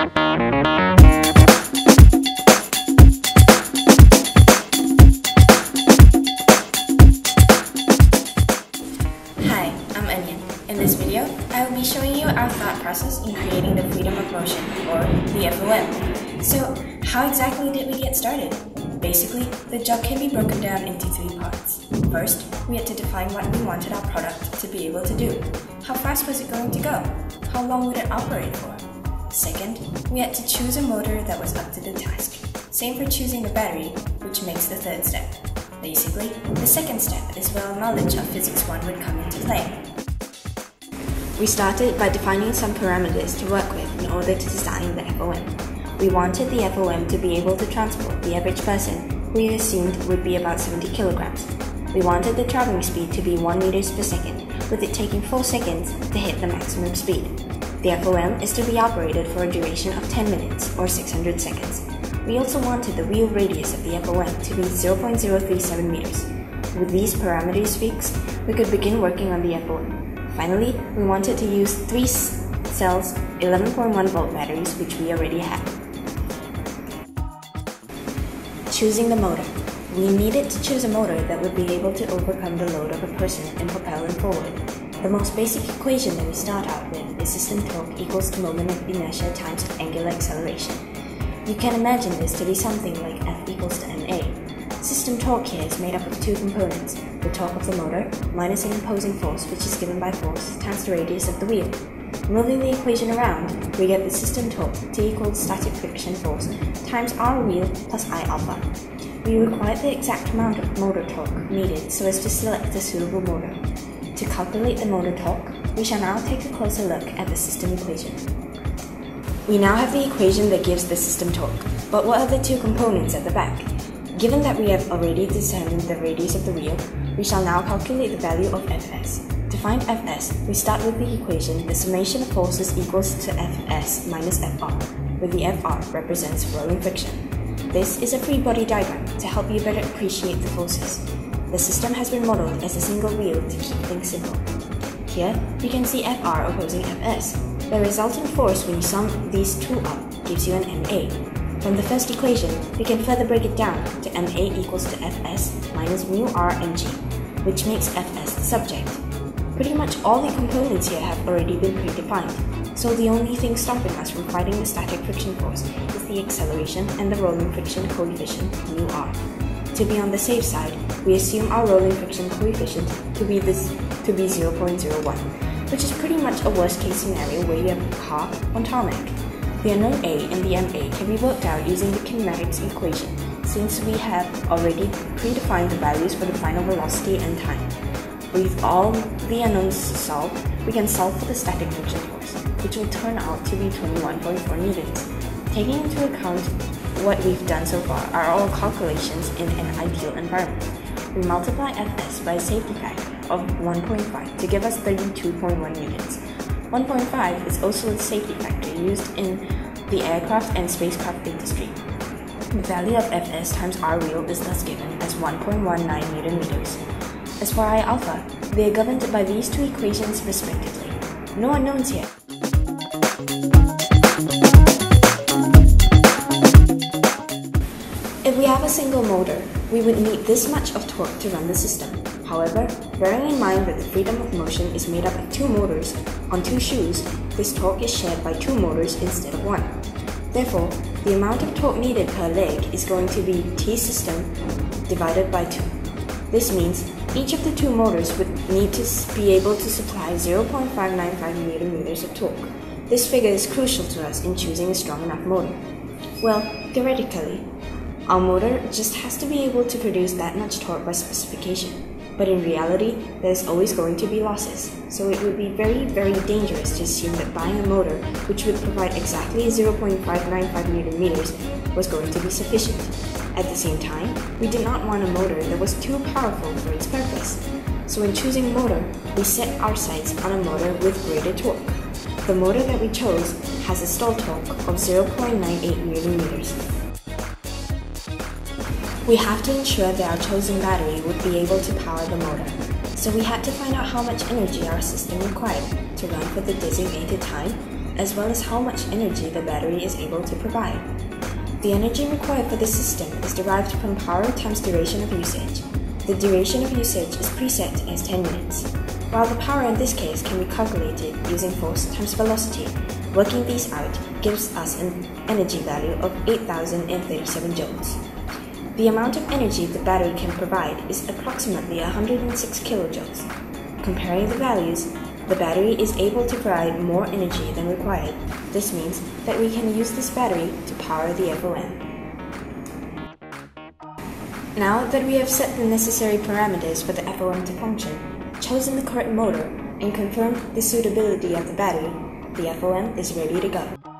Hi, I'm Onion. In this video, I will be showing you our thought process in creating the freedom of motion, or the FOM. So, how exactly did we get started? Basically, the job can be broken down into three parts. First, we had to define what we wanted our product to be able to do. How fast was it going to go? How long would it operate for? Second, we had to choose a motor that was up to the task. Same for choosing the battery, which makes the third step. Basically, the second step is where our knowledge of Physics 1 would come into play. We started by defining some parameters to work with in order to design the FOM. We wanted the FOM to be able to transport the average person, who we assumed would be about 70 kilograms. We wanted the traveling speed to be 1 meters per second, with it taking 4 seconds to hit the maximum speed. The FOM is to be operated for a duration of 10 minutes or 600 seconds. We also wanted the wheel radius of the FOM to be 0.037 meters. With these parameters fixed, we could begin working on the FOM. Finally, we wanted to use 3 cells 11.1 volt batteries, which we already had. Choosing the motor. We needed to choose a motor that would be able to overcome the load of a person and propel him forward. The most basic equation that we start out with is system torque equals to moment of inertia times angular acceleration. You can imagine this to be something like F equals to ma. System torque here is made up of two components, the torque of the motor minus an imposing force, which is given by force times the radius of the wheel. Moving the equation around, we get the system torque T equals static friction force times R wheel plus I alpha. We require the exact amount of motor torque needed so as to select a suitable motor. To calculate the motor torque, we shall now take a closer look at the system equation. We now have the equation that gives the system torque, but what are the two components at the back? Given that we have already determined the radius of the wheel, we shall now calculate the value of Fs. To find Fs, we start with the equation the summation of forces equals to Fs minus Fr, where the Fr represents rolling friction. This is a free body diagram to help you better appreciate the forces. The system has been modeled as a single wheel to keep things simple. Here, we can see Fr opposing Fs. The resultant force when you sum these two up gives you an ma. From the first equation, we can further break it down to ma equals to Fs minus mu r mg, which makes Fs the subject. Pretty much all the components here have already been predefined, so the only thing stopping us from finding the static friction force is the acceleration and the rolling friction coefficient mu r. To be on the safe side, we assume our rolling friction coefficient to be 0.01. which is pretty much a worst-case scenario where you have a car on tarmac. The unknown a and the ma can be worked out using the kinematics equation, since we have already predefined the values for the final velocity and time. With all the unknowns solved, we can solve for the static friction force, which will turn out to be 21.4 newtons. Taking into account what we've done so far are all calculations in an ideal environment. We multiply Fs by a safety factor of 1.5 to give us 32.1 newtons. 1.5 is also the safety factor used in the aircraft and spacecraft industry. The value of Fs times R wheel is thus given as 1.19 newton meters. As for I alpha, they are governed by these two equations respectively. No unknowns here. If we have a single motor, we would need this much of torque to run the system. However, bearing in mind that the freedom of motion is made up of 2 motors on 2 shoes, this torque is shared by 2 motors instead of 1. Therefore, the amount of torque needed per leg is going to be T system divided by 2. This means each of the 2 motors would need to be able to supply 0.595 Newton meters of torque. This figure is crucial to us in choosing a strong enough motor. Well, theoretically, our motor just has to be able to produce that much torque by specification. But in reality, there's always going to be losses, so it would be very, very dangerous to assume that buying a motor which would provide exactly 0.595 Newton meters was going to be sufficient. At the same time, we did not want a motor that was too powerful for its purpose. So in choosing a motor, we set our sights on a motor with greater torque. The motor that we chose has a stall torque of 0.98 Newton meters. We have to ensure that our chosen battery would be able to power the motor, so we had to find out how much energy our system required to run for the designated time as well as how much energy the battery is able to provide. The energy required for the system is derived from power times duration of usage. The duration of usage is preset as 10 minutes, while the power in this case can be calculated using force times velocity. Working these out gives us an energy value of 8,037 joules. The amount of energy the battery can provide is approximately 106 kilojoules. Comparing the values, the battery is able to provide more energy than required. This means that we can use this battery to power the FOM. Now that we have set the necessary parameters for the FOM to function, chosen the correct motor, and confirmed the suitability of the battery, the FOM is ready to go.